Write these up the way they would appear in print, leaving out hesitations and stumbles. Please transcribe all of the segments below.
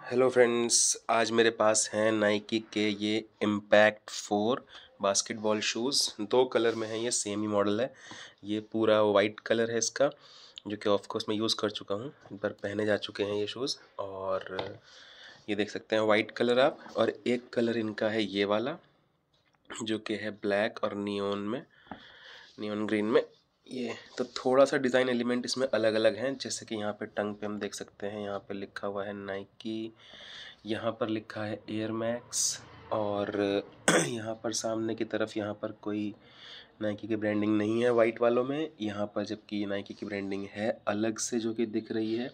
Hello friends, आज मेरे पास हैं नाइकी के ये इम्पैक्ट 4 बास्केटबॉल शूज़। 2 कलर में है, ये सेम ही मॉडल है। ये पूरा वाइट कलर है इसका, जो कि ऑफ कोर्स मैं यूज़ कर चुका हूँ, एक बार पहने जा चुके हैं ये शूज़। और ये देख सकते हैं वाइट कलर आप, और एक कलर इनका है ये वाला, जो कि है ब्लैक और नियॉन ग्रीन में। ये तो थोड़ा सा डिज़ाइन एलिमेंट इसमें अलग अलग हैं, जैसे कि यहाँ पे टंग पे हम देख सकते हैं, यहाँ पे लिखा हुआ है नाइकी, यहाँ पर लिखा है एयर मैक्स, और यहाँ पर सामने की तरफ यहाँ पर कोई नाइकी की ब्रांडिंग नहीं है वाइट वालों में, यहाँ पर जबकि नाइकी की ब्रांडिंग है अलग से जो कि दिख रही है।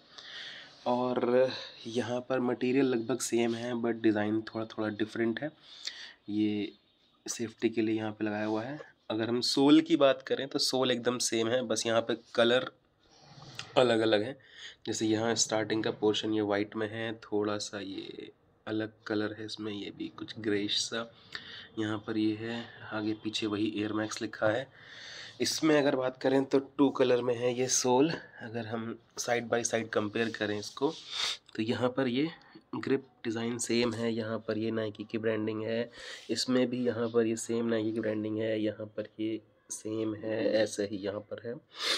और यहाँ पर मटेरियल लगभग सेम है, बट डिज़ाइन थोड़ा थोड़ा डिफरेंट है। ये सेफ्टी के लिए यहाँ पे लगाया हुआ है। अगर हम सोल की बात करें तो सोल एकदम सेम है, बस यहाँ पे कलर अलग अलग है। जैसे यहाँ स्टार्टिंग का पोर्शन ये वाइट में है, थोड़ा सा ये अलग कलर है इसमें, ये भी कुछ ग्रेश सा यहाँ पर ये है। आगे पीछे वही एयर मैक्स लिखा है। इसमें अगर बात करें तो 2 कलर में है ये सोल। अगर हम साइड बाय साइड कंपेयर करें इसको, तो यहाँ पर ये ग्रिप डिज़ाइन सेम है, यहाँ पर ये नाइकी की ब्रांडिंग है, इसमें भी यहाँ पर ये सेम नाइकी की ब्रांडिंग है, यहाँ पर ये सेम है, ऐसे ही यहाँ पर है।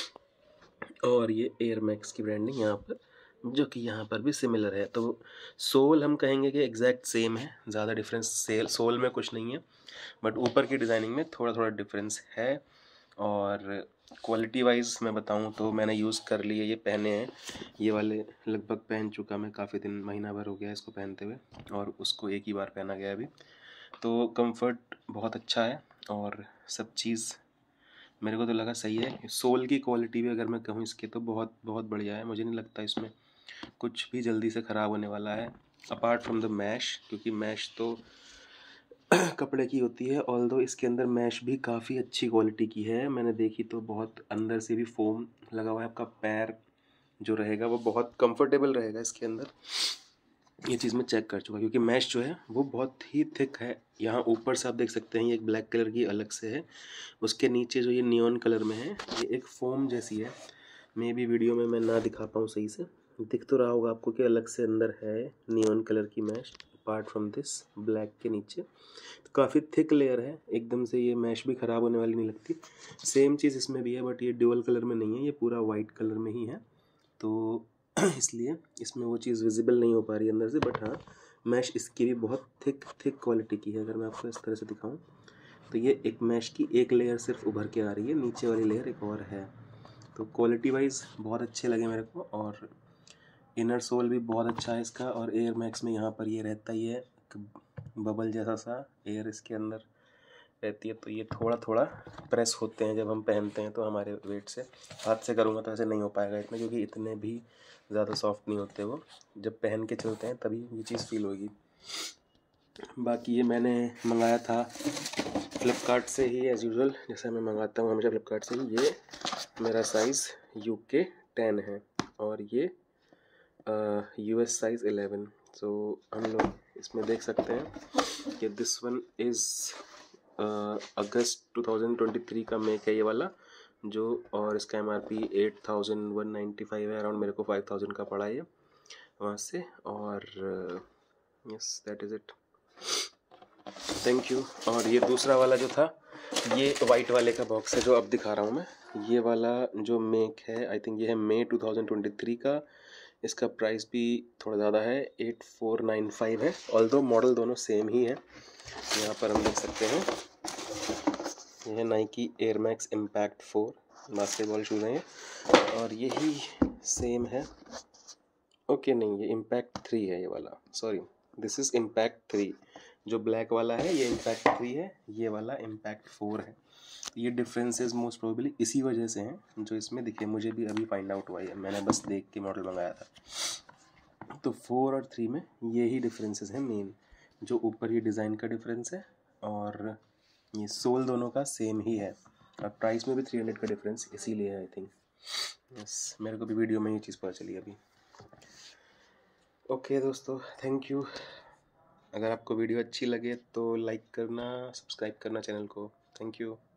और ये एयर मैक्स की ब्रांडिंग यहाँ पर, जो कि यहाँ पर भी सिमिलर है। तो सोल हम कहेंगे कि एग्जैक्ट सेम है, ज़्यादा डिफरेंस सोल में कुछ नहीं है, बट ऊपर की डिज़ाइनिंग में थोड़ा थोड़ा डिफरेंस है। और क्वालिटी वाइज मैं बताऊँ तो मैंने यूज़ कर लिए, ये पहने हैं ये वाले, लगभग पहन चुका मैं, काफ़ी दिन, महीना भर हो गया इसको पहनते हुए, और उसको एक ही बार पहना गया अभी। तो कंफर्ट बहुत अच्छा है, और सब चीज़ मेरे को तो लगा सही है। सोल की क्वालिटी भी अगर मैं कहूँ इसके, तो बहुत बहुत बढ़िया है। मुझे नहीं लगता इसमें कुछ भी जल्दी से ख़राब होने वाला है, अपार्ट फ्रॉम द मैश, क्योंकि मैश तो कपड़े की होती है। ऑल्दो इसके अंदर मैश भी काफ़ी अच्छी क्वालिटी की है, मैंने देखी तो बहुत अंदर से भी फोम लगा हुआ है। आपका पैर जो रहेगा वो बहुत कंफर्टेबल रहेगा इसके अंदर, ये चीज़ मैं चेक कर चुका, क्योंकि मैश जो है वो बहुत ही थिक है। यहाँ ऊपर से आप देख सकते हैं ये एक ब्लैक कलर की अलग से है, उसके नीचे जो ये नियॉन कलर में है ये एक फोम जैसी है। मे बी वीडियो में मैं ना दिखा पाऊँ सही से, दिख तो रहा होगा आपको कि अलग से अंदर है नियॉन कलर की mesh, apart from this black के नीचे। तो काफ़ी थिक लेयर है, एकदम से ये मैश भी ख़राब होने वाली नहीं लगती। सेम चीज़ इसमें भी है, बट ये ड्यूअल कलर में नहीं है, ये पूरा वाइट कलर में ही है, तो इसलिए इसमें वो चीज़ विजिबल नहीं हो पा रही है अंदर से। बट हाँ, मैश इसकी भी बहुत थिक क्वालिटी की है। अगर मैं आपको इस तरह से दिखाऊं, तो ये एक मैश की एक लेयर सिर्फ उभर के आ रही है, नीचे वाली लेयर एक और है। तो क्वालिटी वाइज बहुत अच्छे लगे मेरे को, और इनर सोल भी बहुत अच्छा है इसका। और एयर मैक्स में यहाँ पर ये रहता ही है बबल जैसा सा एयर इसके अंदर रहती है, तो ये थोड़ा थोड़ा प्रेस होते हैं जब हम पहनते हैं, तो हमारे वेट से, हाथ से करूँगा तो ऐसे नहीं हो पाएगा इतना, क्योंकि इतने भी ज़्यादा सॉफ्ट नहीं होते वो, जब पहन के चलते हैं तभी ये चीज़ फील होगी। बाकी ये मैंने मंगाया था फ्लिपकार्ट से ही, एज़ यूजुअल जैसा मैं मंगाता हूँ हमेशा फ्लिपकार्ट से ही। ये मेरा साइज़ UK 10 है, और ये US साइज़ 11। सो हम लोग इसमें देख सकते हैं कि दिस वन इज़ अगस्त 2023 का मेक है ये वाला जो, और इसका MRP 8195 है अराउंड, मेरे को 5000 का पड़ा ये वहाँ से। और yes, that is it, thank you. और ये दूसरा वाला जो था, ये वाइट वाले का बॉक्स है जो अब दिखा रहा हूँ मैं। ये वाला जो मेक है, आई थिंक ये है मई 2023 का। इसका प्राइस भी थोड़ा ज़्यादा है, 8495 है, ऑल्दो मॉडल दोनों सेम ही है। यहाँ पर हम देख सकते हैं ये है Nike Air Max Impact 4 basketball shoes हैं ये, और यही सेम है। ओके नहीं, ये इम्पैक्ट 3 है ये वाला, सॉरी, दिस इज़ इम्पैक्ट 3। जो ब्लैक वाला है ये इम्पैक्ट 3 है, ये वाला इम्पैक्ट 4 है। ये डिफरेंसेस मोस्ट प्रोबेबली इसी वजह से हैं जो इसमें दिखे, मुझे भी अभी फाइंड आउट हुआ है, मैंने बस देख के मॉडल मंगाया था। तो 4 और 3 में ये ही डिफरेंसेस हैं मेन, जो ऊपर ये डिज़ाइन का डिफरेंस है, और ये सोल दोनों का सेम ही है, और प्राइस में भी 300 का डिफरेंस इसीलिए है आई थिंक। यस, मेरे को भी वीडियो में ये चीज़ पता चली अभी। ओके दोस्तों, थैंक यू। अगर आपको वीडियो अच्छी लगे तो लाइक करना, सब्सक्राइब करना चैनल को। Thank you.